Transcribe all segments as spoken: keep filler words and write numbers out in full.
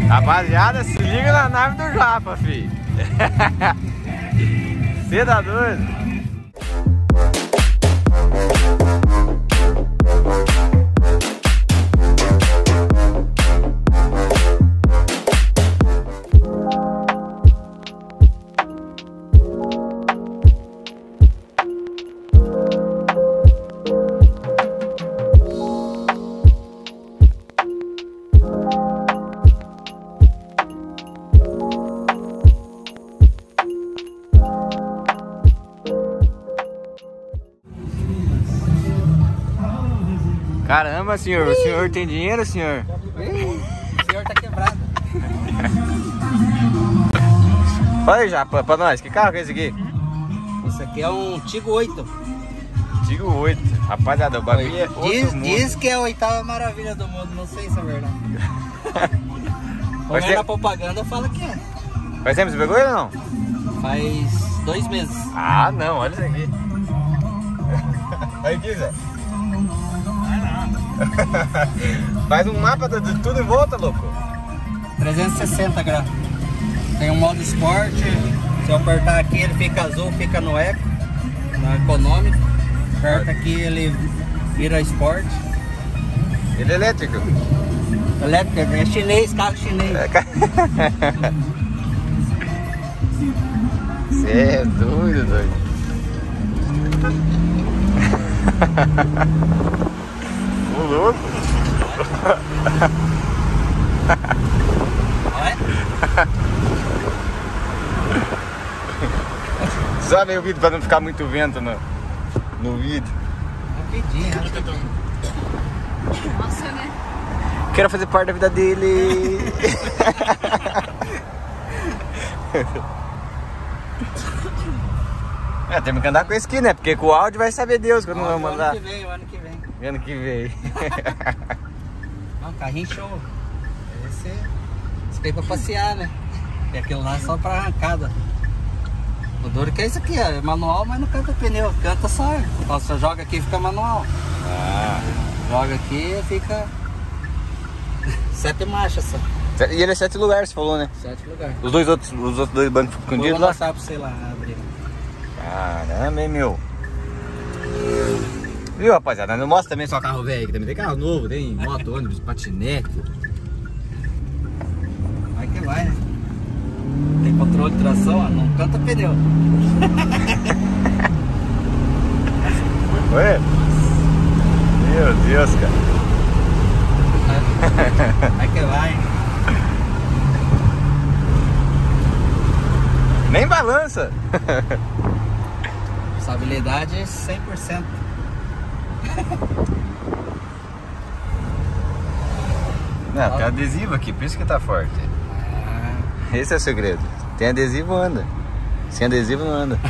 Rapaziada, se liga na nave do Japa, fi. Cê tá doido? Caramba, senhor, o senhor tem dinheiro, senhor? O senhor tá quebrado. Olha aí já, pra, pra nós, que carro que é esse aqui? Isso aqui é um Tigo oito. Tigo oito, rapaziada, o bagulho é outro diz, mundo. diz que é a oitava maravilha do mundo, não sei se é verdade. Como é na propaganda, fala que é. Faz tempo que você pegou ele ou não? Faz dois meses. Ah, não, olha isso aqui. Olha aqui, Zé. Faz um mapa de tudo em volta, louco. trezentos e sessenta graus. Tem um modo esporte. Se eu apertar aqui, ele fica azul, fica no eco, no econômico. Aperta aqui, ele vira esporte. Ele é elétrico. Elétrico, é chinês, carro chinês. Você é doido, doido. Ô louco. Olha. Só meio vídeo pra não ficar muito vento no, no vídeo. Rapidinho, Nossa, né? Quero fazer parte da vida dele. É, temos que andar com esse aqui, né? Porque com o áudio vai saber Deus quando não vamos mandar. Ano que vem, o ano que vem. Ano que vem. Não, carrinho show. Esse, esse tem pra passear, né? E aquilo lá é só pra arrancada. O duro que é isso aqui, ó, é manual, mas não canta pneu, canta só. Então você joga aqui e fica manual. Ah. Joga aqui e fica sete marchas só. E ele é sete lugares, você falou, né? Sete lugares. Os dois outros, os outros dois bancos Vou escondidos lá? mostrar pra você lá abrir. Caramba, hein, meu. Viu, rapaziada? Não mostra também só carro velho, que também tem carro novo, tem moto, ônibus, patinete. Vai que vai, né? Tem controle de tração, ó, não canta pneu. Oi? Meu Deus, cara. Vai que vai. Nem balança. Estabilidade é cem por cento. Não, tem adesivo aqui, por isso que tá forte. Ah, Esse é o segredo. Tem adesivo, anda. Sem adesivo, não anda.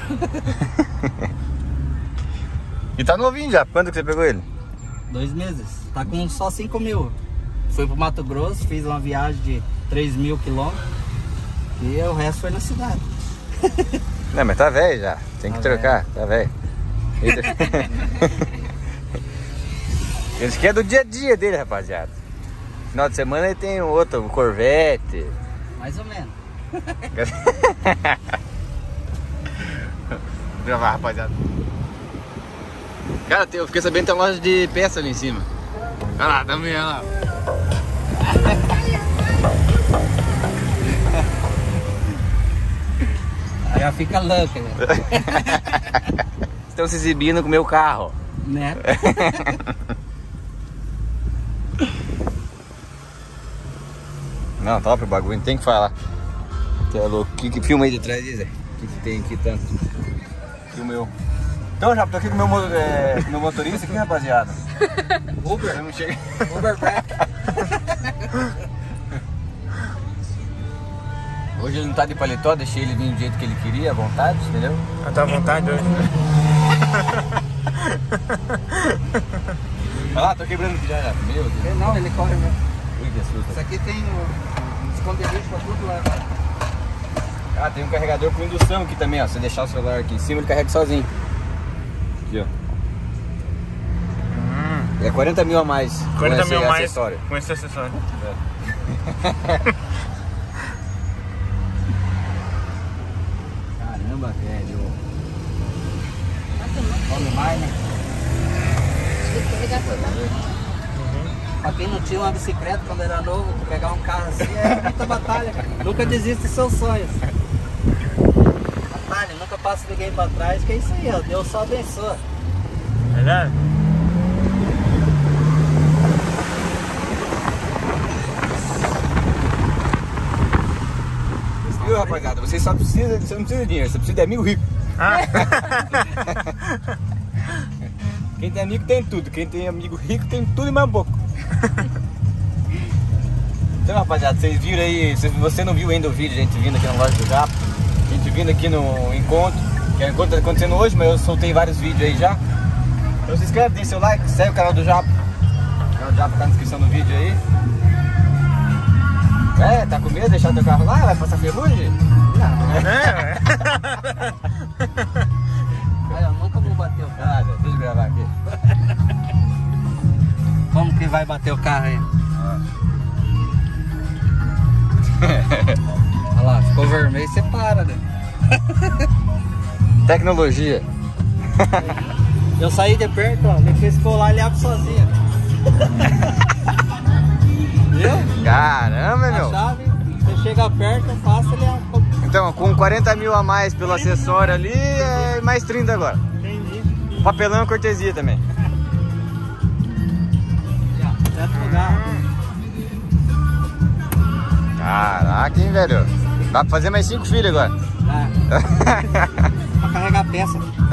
E tá novinho já. Quando que você pegou ele? dois meses. Tá com só cinco mil. Fui pro Mato Grosso, fiz uma viagem de três mil quilômetros. E o resto foi na cidade. Não, mas tá velho já. Tem que Tá trocar, tá velho. Esse aqui é do dia a dia dele, rapaziada. Final de semana ele tem outro, um Corvette. Mais ou menos. Vou gravar, rapaziada. Cara, eu fiquei sabendo que tem uma loja de peça ali em cima. Olha lá, também, olha lá. Aí já fica louca, né? Estão se exibindo com o meu carro. Né? Não, top o bagulho, não tem que falar. Você é louco. Que, que filma aí de trás, Zé? O que, que tem aqui tanto? Filma eu. Então, já tô aqui com o meu, mo- é, com meu motorista aqui, rapaziada. Uber. Eu não chego. Uber Black. Hoje ele não tá de paletó, deixei ele vir do jeito que ele queria, à vontade, entendeu? Eu tô à vontade hoje. Olha lá, tô quebrando aqui já, já. Meu Deus. Não, ele corre mesmo. Ui, que susto. Isso aqui tem um esconderijo pra tudo lá. Ah, tem um carregador com indução aqui também, ó. Se você deixar o celular aqui em cima, ele carrega sozinho. Aqui, ó. Hum, É quarenta mil a mais. quarenta com mil esse mais acessório. com esse acessório. É. uma bicicleta quando era novo, pegar um carro assim, é muita batalha, cara. Nunca desista dos seus sonhos. Batalha, nunca passa ninguém pra trás, que é isso aí, ó. Deus só abençoa. Verdade? Viu, rapaziada? Você só precisa, você não precisa de dinheiro, você precisa de amigo rico. Ah. Quem tem amigo tem tudo, quem tem amigo rico tem tudo e mais um pouco. Então, rapaziada, vocês viram aí, se você não viu ainda o vídeo, a gente vindo aqui na loja do Japa, a gente vindo aqui no encontro, que é o encontro tá acontecendo hoje, mas eu soltei vários vídeos aí já. Então se inscreve, deixa seu like, segue o canal do Japa. O canal do Japa tá na descrição do vídeo aí. É, tá com medo de deixar teu carro lá? Vai passar ferrugem? Não, É. Olha, eu nunca vou bater o carro. Ah, deixa eu gravar aqui. Como que vai bater o carro aí? Olha lá, ficou vermelho, você para, né? Tecnologia. Eu saí de perto, ó, ele ficou lá, ele abre sozinho. Viu? Caramba, A meu. chave, você chega perto, passa, ele abre. Então, com quarenta mil a mais pelo acessório ali, é mais trinta agora. Entendi. O papelão é cortesia também. Certo lugar. Caraca, hein, velho. Dá pra fazer mais cinco filhos agora. Dá. Pra carregar peça.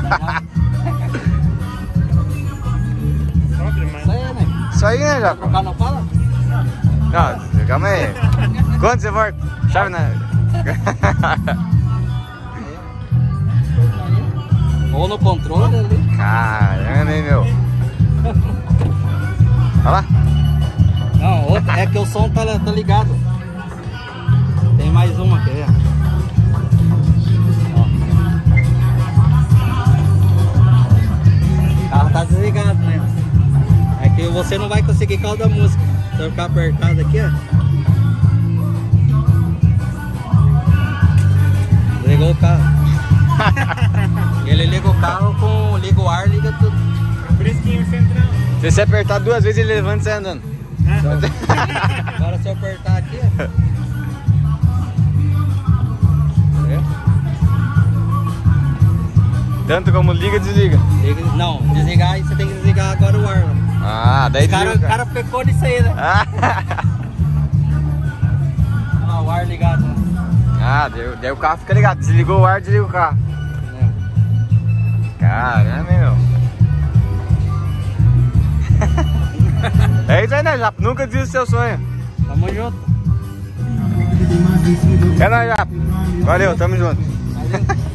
Top Isso demais. aí, né? Isso aí, né, Japa? Trocar não fala? Não, calma aí. Quanto você volta? Chave na... Ou no controle ali. Caramba, hein, meu. Olha lá. Não, outra, é que o som tá, tá ligado. Tem mais uma, quer ver? Ó. O carro tá desligado, né? É que você não vai conseguir causa da música. Se eu ficar apertado aqui, ó. Ligou o carro. Ele liga o carro com... liga o ar, liga tudo. Brisquinho central. Se você apertar duas vezes, ele levanta e sai andando. Agora se eu apertar aqui, ó. É. Tanto como liga, desliga. Liga- não, desligar aí você tem que desligar agora o ar. Ó. Ah, daí O cara, desliga. o cara pecou nisso aí, né? Ah, Ah, o ar ligado. Né? ah daí, daí o carro fica ligado. Desligou o ar, desliga o carro. Caramba, hein, meu. É isso aí, né, Japa? Nunca desista do seu sonho. Tamo junto. É nóis, Japa. Valeu, tamo junto. Valeu.